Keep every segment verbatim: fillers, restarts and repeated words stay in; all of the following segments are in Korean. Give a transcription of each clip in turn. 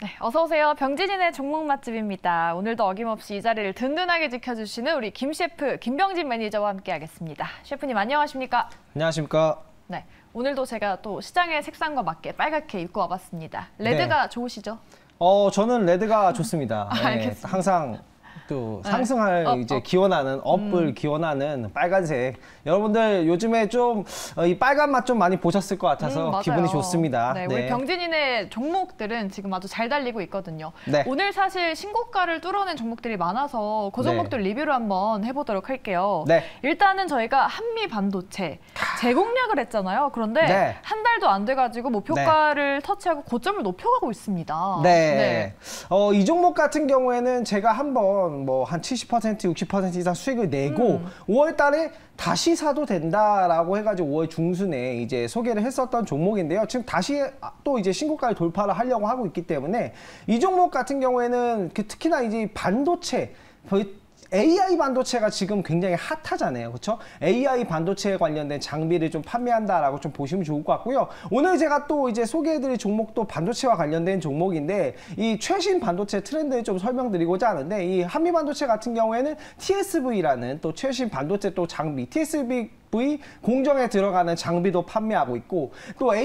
네, 어서 오세요. 병진인의 종목 맛집입니다. 오늘도 어김없이 이 자리를 든든하게 지켜주시는 우리 김 셰프, 김병진 매니저와 함께하겠습니다. 셰프님 안녕하십니까? 안녕하십니까? 네, 오늘도 제가 또 시장의 색상과 맞게 빨갛게 입고 와봤습니다. 레드가 네. 좋으시죠? 어, 저는 레드가 좋습니다. 아, 네, 알겠습니다. 항상 또 상승할 네. 업, 이제 업. 기원하는 업을 음. 기원하는 빨간색. 여러분들 요즘에 좀 이 빨간 맛 좀 많이 보셨을 것 같아서 음, 기분이 좋습니다. 네, 네. 우리 병진인의 종목들은 지금 아주 잘 달리고 있거든요. 네. 오늘 사실 신고가를 뚫어낸 종목들이 많아서 그 종목들 네. 리뷰를 한번 해보도록 할게요. 네. 일단은 저희가 한미 반도체 재공략을 했잖아요. 그런데 네. 한 달도 안 돼가지고 목표가를 네. 터치하고 고점을 높여가고 있습니다. 네. 네. 어, 이 종목 같은 경우에는 제가 한번 뭐 한 칠십 퍼센트, 육십 퍼센트 이상 수익을 내고 음. 오월 달에 다시 사도 된다라고 해가지고 오월 중순에 이제 소개를 했었던 종목인데요. 지금 다시 또 이제 신고가를 돌파를 하려고 하고 있기 때문에 이 종목 같은 경우에는 특히나 이제 반도체 에이아이 반도체가 지금 굉장히 핫하잖아요. 그렇죠? 에이아이 반도체에 관련된 장비를 좀 판매한다라고 좀 보시면 좋을 것 같고요. 오늘 제가 또 이제 소개해드릴 종목도 반도체와 관련된 종목인데 이 최신 반도체 트렌드를 좀 설명드리고자 하는데 이 한미 반도체 같은 경우에는 티에스브이라는 또 최신 반도체 또 장비 티에스브이 공정에 들어가는 장비도 판매하고 있고 또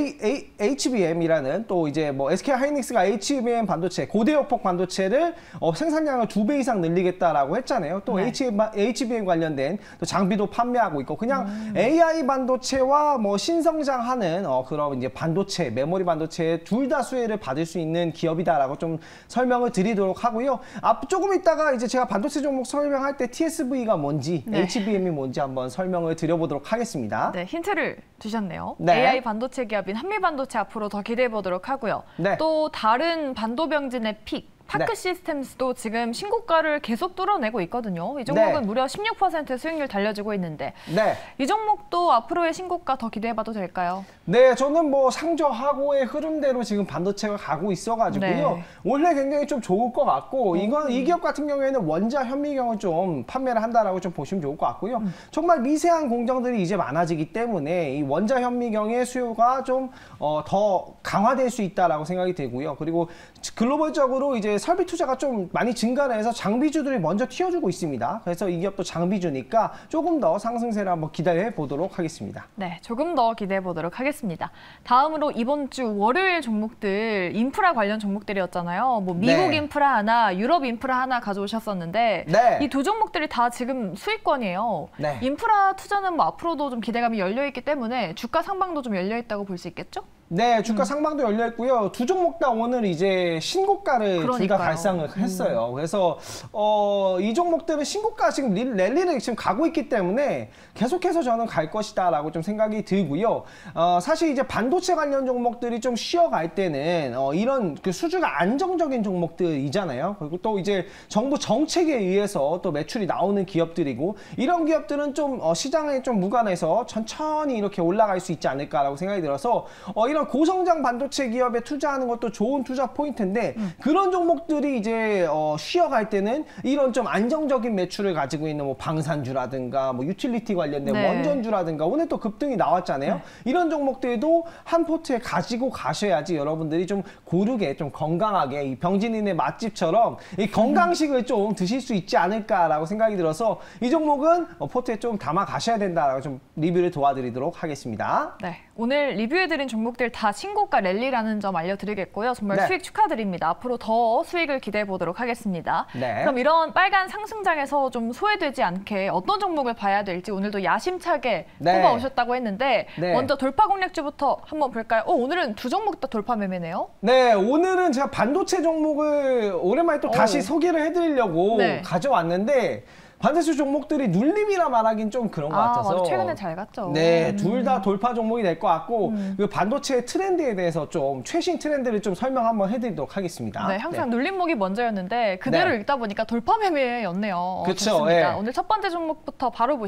에이치비엠이라는 또 이제 뭐 에스케이하이닉스가 에이치비엠 반도체 고대역폭 반도체를 어, 생산량을 두 배 이상 늘리겠다라고 했잖아요. 또 네. 에이치비엠 관련된 또 장비도 판매하고 있고 그냥 음. 에이아이 반도체와 뭐 신성장하는 어, 그런 이제 반도체 메모리 반도체 둘 다 수혜를 받을 수 있는 기업이다라고 좀 설명을 드리도록 하고요. 앞 조금 있다가 이제 제가 반도체 종목 설명할 때 티에스브이가 뭔지 네. 에이치비엠이 뭔지 한번 설명을 드려보도록 하겠습니다. 네, 힌트를 주셨네요. 네. 에이아이 반도체 기업인 한미반도체 앞으로 더 기대해 보도록 하고요. 네. 또 다른 반도병진의 픽, 파크 네. 시스템스도 지금 신고가를 계속 뚫어내고 있거든요. 이 종목은 네. 무려 십육 퍼센트 수익률 달려지고 있는데 네. 이 종목도 앞으로의 신고가 더 기대해봐도 될까요? 네, 저는 뭐 상저하고의 흐름대로 지금 반도체가 가고 있어가지고요. 네. 원래 굉장히 좀 좋을 것 같고 음. 이건 이 기업 같은 경우에는 원자 현미경을 좀 판매를 한다라고 좀 보시면 좋을 것 같고요. 음. 정말 미세한 공정들이 이제 많아지기 때문에 이 원자 현미경의 수요가 좀 어, 더 강화될 수 있다라고 생각이 되고요. 그리고 글로벌적으로 이제 설비 투자가 좀 많이 증가를 해서 장비주들이 먼저 튀어주고 있습니다. 그래서 이 기업도 장비주니까 조금 더 상승세를 한번 기대해 보도록 하겠습니다. 네, 조금 더 기대해 보도록 하겠습니다. 다음으로 이번 주 월요일 종목들 인프라 관련 종목들이었잖아요. 뭐 미국 네. 인프라 하나, 유럽 인프라 하나 가져오셨었는데 네. 이 두 종목들이 다 지금 수익권이에요. 네. 인프라 투자는 뭐 앞으로도 좀 기대감이 열려 있기 때문에 주가 상방도 좀 열려 있다고 볼 수 있겠죠? 네, 주가 음. 상방도 열려 있고요. 두 종목 다 오늘 이제 신고가를 둘 다 달성을 했어요. 음. 그래서 어, 이 종목들은 신고가 지금 랠리를 지금 가고 있기 때문에 계속해서 저는 갈 것이다라고 좀 생각이 들고요. 어, 사실 이제 반도체 관련 종목들이 좀 쉬어갈 때는 어, 이런 그 수주가 안정적인 종목들이잖아요. 그리고 또 이제 정부 정책에 의해서 또 매출이 나오는 기업들이고 이런 기업들은 좀 어, 시장에 좀 무관해서 천천히 이렇게 올라갈 수 있지 않을까라고 생각이 들어서 어, 이런 고성장 반도체 기업에 투자하는 것도 좋은 투자 포인트인데 음. 그런 종목들이 이제 어, 쉬어갈 때는 이런 좀 안정적인 매출을 가지고 있는 뭐 방산주라든가 뭐 유틸리티 관련된 네. 원전주라든가 오늘 또 급등이 나왔잖아요. 네. 이런 종목들도 한 포트에 가지고 가셔야지 여러분들이 좀 고르게 좀 건강하게 이 병진인의 맛집처럼 이 건강식을 음. 좀 드실 수 있지 않을까라고 생각이 들어서 이 종목은 어, 포트에 좀 담아 가셔야 된다라고 좀 리뷰를 도와드리도록 하겠습니다. 네, 오늘 리뷰해드린 종목들 다 신고가 랠리라는 점 알려드리겠고요. 정말 네. 수익 축하드립니다. 앞으로 더 수익을 기대해 보도록 하겠습니다. 네. 그럼 이런 빨간 상승장에서 좀 소외되지 않게 어떤 종목을 봐야 될지 오늘도 야심차게 네. 뽑아오셨다고 했는데 네. 먼저 돌파 공략주부터 한번 볼까요? 어, 오늘은 두 종목 다 돌파 매매네요. 네, 오늘은 제가 반도체 종목을 오랜만에 또 오. 다시 소개를 해드리려고 네. 가져왔는데 반도체 종목들이 눌림이라 말하긴 좀 그런 것 아, 같아서 맞아. 최근에 잘 갔죠. 네, 음. 둘 다 돌파 종목이 될 것 같고 음. 그 반도체 트렌드에 대해서 좀 최신 트렌드를 좀 설명 한번 해드리도록 하겠습니다. 네, 항상 네. 눌림목이 먼저였는데 그대로 네. 읽다 보니까 돌파 매매였네요. 그렇죠. 네. 오늘 첫 번째 종목부터 바로 보시죠.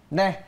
네.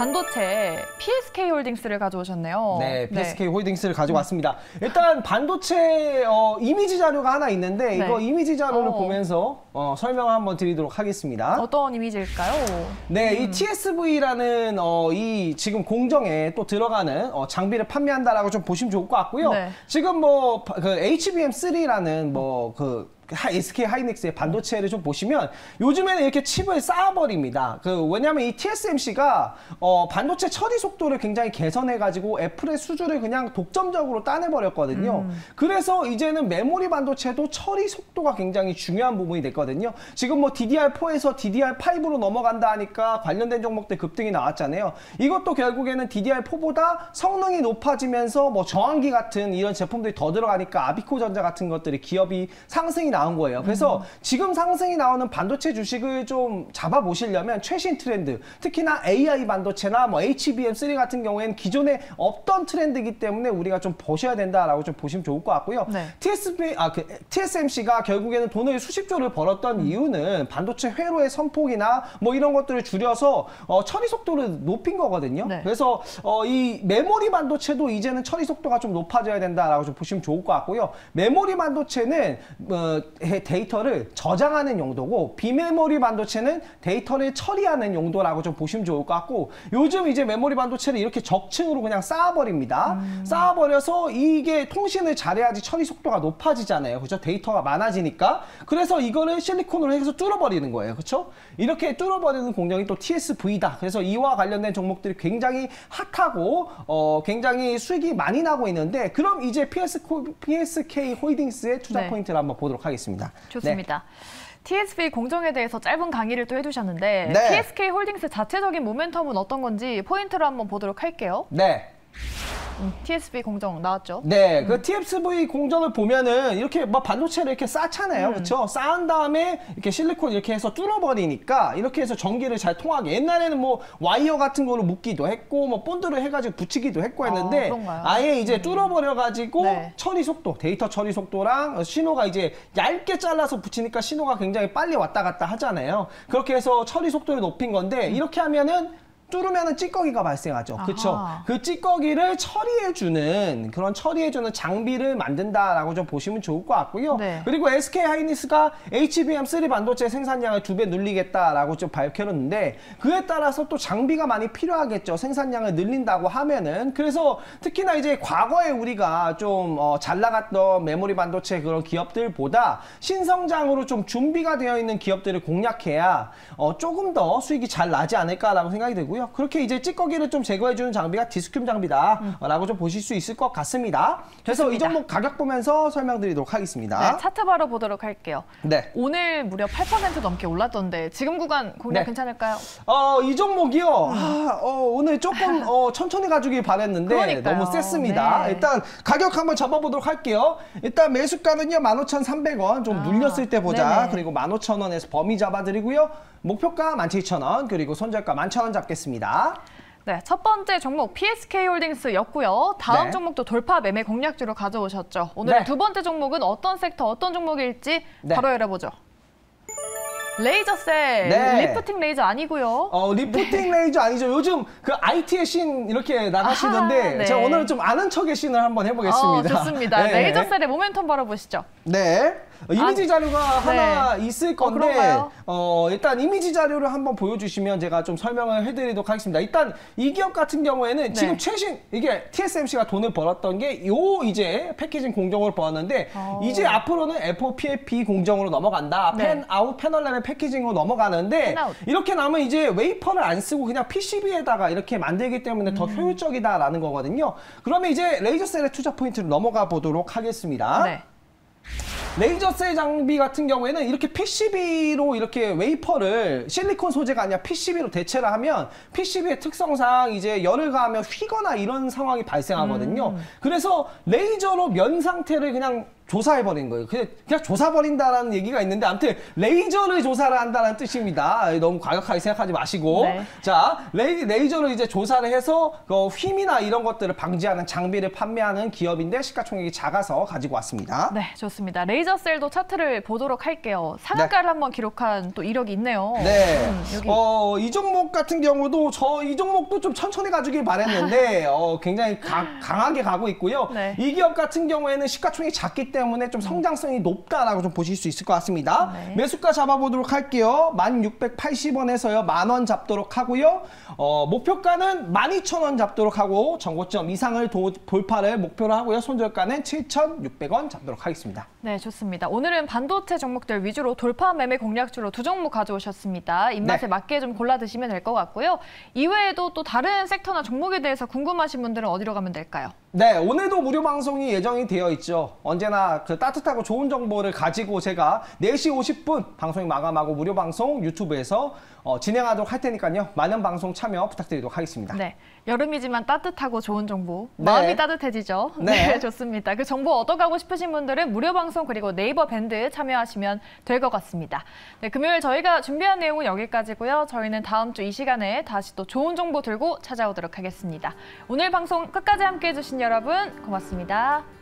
반도체 피에스케이 홀딩스를 가져오셨네요. 네, 피에스케이 네. 홀딩스를 가져왔습니다. 일단 반도체 어, 이미지 자료가 하나 있는데 네. 이거 이미지 자료를 어. 보면서 어, 설명을 한번 드리도록 하겠습니다. 어떤 이미지일까요? 네, 음. 이 티에스브이라는 어, 이 지금 공정에 또 들어가는 어, 장비를 판매한다라고 좀 보시면 좋을 것 같고요. 네. 지금 뭐 그 에이치비엠 쓰리라는 뭐 그 에스케이 하이닉스의 반도체를 좀 보시면 요즘에는 이렇게 칩을 쌓아버립니다. 그 왜냐하면 이 티에스엠씨가 어 반도체 처리 속도를 굉장히 개선해가지고 애플의 수주를 그냥 독점적으로 따내버렸거든요. 음. 그래서 이제는 메모리 반도체도 처리 속도가 굉장히 중요한 부분이 됐거든요. 지금 뭐 디디알 포에서 디디알 파이브로 넘어간다 하니까 관련된 종목들 급등이 나왔잖아요. 이것도 결국에는 디디알 포보다 성능이 높아지면서 뭐 저항기 같은 이런 제품들이 더 들어가니까 아비코 전자 같은 것들이 기업이 상승이 나온 거예요. 그래서 음. 지금 상승이 나오는 반도체 주식을 좀 잡아보시려면 최신 트렌드, 특히나 에이아이 반도체나 뭐 에이치비엠 쓰리 같은 경우에는 기존에 없던 트렌드이기 때문에 우리가 좀 보셔야 된다라고 좀 보시면 좋을 것 같고요. 네. 티에스비, 아, 그 티에스엠씨가 결국에는 돈을 수십조를 벌었던 음. 이유는 반도체 회로의 선폭이나 뭐 이런 것들을 줄여서 어, 처리 속도를 높인 거거든요. 네. 그래서 어, 이 메모리 반도체도 이제는 처리 속도가 좀 높아져야 된다라고 좀 보시면 좋을 것 같고요. 메모리 반도체는 어, 데이터를 저장하는 용도고 비메모리 반도체는 데이터를 처리하는 용도라고 좀 보시면 좋을 것 같고 요즘 이제 메모리 반도체를 이렇게 적층으로 그냥 쌓아버립니다. 음. 쌓아버려서 이게 통신을 잘해야지 처리 속도가 높아지잖아요. 그렇죠? 데이터가 많아지니까. 그래서 이거를 실리콘으로 해서 뚫어버리는 거예요. 그렇죠? 이렇게 뚫어버리는 공정이 또 티에스브이다. 그래서 이와 관련된 종목들이 굉장히 핫하고 어, 굉장히 수익이 많이 나고 있는데 그럼 이제 피에스케이 홀딩스의 투자 네. 포인트를 한번 보도록 하겠습니다. 좋습니다. 네. 티에스브이 공정에 대해서 짧은 강의를 또 해두셨는데 네. 피에스케이 홀딩스 자체적인 모멘텀은 어떤 건지 포인트로 한번 보도록 할게요. 네. 음, 티에스브이 공정 나왔죠? 네, 음. 그 티에스브이 공정을 보면은 이렇게 막 반도체를 이렇게 쌓잖아요. 음. 그렇죠? 쌓은 다음에 이렇게 실리콘 이렇게 해서 뚫어버리니까 이렇게 해서 전기를 잘 통하게. 옛날에는 뭐 와이어 같은 거로 묶기도 했고 뭐 본드를 해가지고 붙이기도 했고 했는데 아, 아예 이제 음. 뚫어버려가지고 네. 처리 속도, 데이터 처리 속도랑 신호가 이제 얇게 잘라서 붙이니까 신호가 굉장히 빨리 왔다 갔다 하잖아요. 그렇게 해서 처리 속도를 높인 건데 음. 이렇게 하면은 뚫으면은 찌꺼기가 발생하죠. 그렇죠? 그 찌꺼기를 처리해주는 그런 처리해주는 장비를 만든다라고 좀 보시면 좋을 것 같고요. 네. 그리고 에스케이 하이닉스가 에이치비엠 쓰리 반도체 생산량을 두 배 늘리겠다라고 좀 밝혔는데 그에 따라서 또 장비가 많이 필요하겠죠. 생산량을 늘린다고 하면은. 그래서 특히나 이제 과거에 우리가 좀 어, 잘 나갔던 메모리 반도체 그런 기업들보다 신성장으로 좀 준비가 되어 있는 기업들을 공략해야 어, 조금 더 수익이 잘 나지 않을까라고 생각이 되고요. 그렇게 이제 찌꺼기를 좀 제거해주는 장비가 디스큐움 장비다 음. 라고 좀 보실 수 있을 것 같습니다. 그래서 좋습니다. 이 종목 가격 보면서 설명드리도록 하겠습니다. 네, 차트 바로 보도록 할게요. 네. 오늘 무려 팔 퍼센트 넘게 올랐던데 지금 구간 공략 네. 괜찮을까요? 어, 이 종목이요. 음. 아, 어, 오늘 조금 어, 천천히 가주길 바랬는데 그러니까요. 너무 셌습니다. 네. 일단 가격 한번 잡아보도록 할게요. 일단 매수가는요 만 오천 삼백 원 좀 아, 눌렸을 때 보자. 네네. 그리고 만 오천 원에서 범위 잡아드리고요. 목표가 만 칠천 원 그리고 손절가 만 천 원 잡겠습니다. 네, 첫 번째 종목 피에스케이 홀딩스였고요. 다음 네. 종목도 돌파 매매 공략주로 가져오셨죠. 오늘 네. 두 번째 종목은 어떤 섹터, 어떤 종목일지 네. 바로 열어보죠. 레이저셀, 네. 리프팅 레이저 아니고요. 어, 리프팅 네. 레이저 아니죠. 요즘 그 아이티의 신 이렇게 나가시는데 아하, 네. 제가 오늘은 좀 아는 척의 신을 한번 해보겠습니다. 어, 좋습니다. 네. 레이저셀의 모멘텀 바로 보시죠. 네. 이미지 아, 자료가 하나 네. 있을 건데 어, 어, 일단 이미지 자료를 한번 보여주시면 제가 좀 설명을 해드리도록 하겠습니다. 일단 이 기업 같은 경우에는 네. 지금 최신 이게 티에스엠씨가 돈을 벌었던 게 요 이제 패키징 공정으로 벌었는데 오. 이제 앞으로는 에프오피에피 공정으로 넘어간다. 네. 펜아웃 패널 레벨 패키징으로 넘어가는데 펜아웃. 이렇게 나면 이제 웨이퍼를 안 쓰고 그냥 피시비에다가 이렇게 만들기 때문에 음. 더 효율적이다라는 거거든요. 그러면 이제 레이저셀의 투자 포인트로 넘어가 보도록 하겠습니다. 네. 레이저셀 장비 같은 경우에는 이렇게 피시비로 이렇게 웨이퍼를 실리콘 소재가 아니라 피시비로 대체를 하면 피시비의 특성상 이제 열을 가하면 휘거나 이런 상황이 발생하거든요. 음. 그래서 레이저로 면 상태를 그냥 조사해버린 거예요. 그냥, 그냥 조사버린다라는 얘기가 있는데 아무튼 레이저를 조사를 한다는 뜻입니다. 너무 과격하게 생각하지 마시고 네. 자 레이, 레이저를 이제 조사를 해서 그 휨이나 이런 것들을 방지하는 장비를 판매하는 기업인데 시가총액이 작아서 가지고 왔습니다. 네, 좋습니다. 레이저셀도 차트를 보도록 할게요. 상한가를 네. 한번 기록한 또 이력이 있네요. 네, 음, 여기. 어, 이 종목 같은 경우도 저 이 종목도 좀 천천히 가주길 바랬는데 어, 굉장히 가, 강하게 가고 있고요. 네. 이 기업 같은 경우에는 시가총액이 작기 때문에 때문에 좀 성장성이 높다라고 좀 보실 수 있을 것 같습니다. 네. 매수가 잡아보도록 할게요. 만 육백팔십 원에서요. 만 원 잡도록 하고요. 어, 목표가는 만 이천 원 잡도록 하고 정고점 이상을 도, 돌파를 목표로 하고요. 손절가는 칠천육백 원 잡도록 하겠습니다. 네, 좋습니다. 오늘은 반도체 종목들 위주로 돌파 매매 공략주로 두 종목 가져오셨습니다. 입맛에 네. 맞게 좀 골라 드시면 될 것 같고요. 이외에도 또 다른 섹터나 종목에 대해서 궁금하신 분들은 어디로 가면 될까요? 네, 오늘도 무료 방송이 예정이 되어 있죠. 언제나 그 따뜻하고 좋은 정보를 가지고 제가 네 시 오십 분 방송이 마감하고 무료 방송 유튜브에서 어, 진행하도록 할 테니까요. 많은 방송 참여 부탁드리도록 하겠습니다. 네, 여름이지만 따뜻하고 좋은 정보, 네. 마음이 따뜻해지죠. 네. 네, 좋습니다. 그 정보 얻어가고 싶으신 분들은 무료 방송 그리고 네이버 밴드 참여하시면 될 것 같습니다. 네, 금요일 저희가 준비한 내용은 여기까지고요. 저희는 다음 주 이 시간에 다시 또 좋은 정보 들고 찾아오도록 하겠습니다. 오늘 방송 끝까지 함께해 주신 여러분 고맙습니다.